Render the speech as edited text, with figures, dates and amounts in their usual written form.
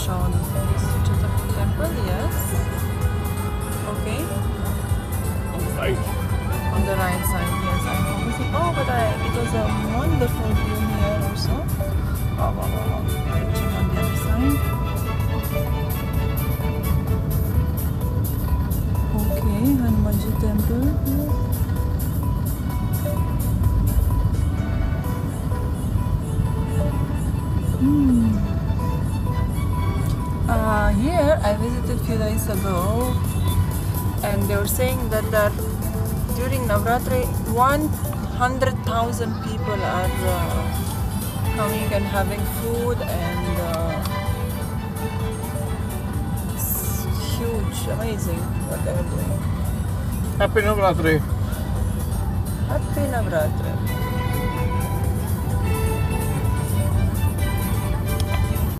shown this Chattarpur temple, yes. Okay. On the right. On the right side, yes. I'm focusing. Oh, but it was a wonderful view here also. Oh, wow, wow, wow. Reaching on the other side. Okay, Hanumanji temple. Here I visited a few days ago, and they were saying that during Navratri 100,000 people are coming and having food, and it's huge, amazing what they're doing. Happy Navratri. Happy Navratri.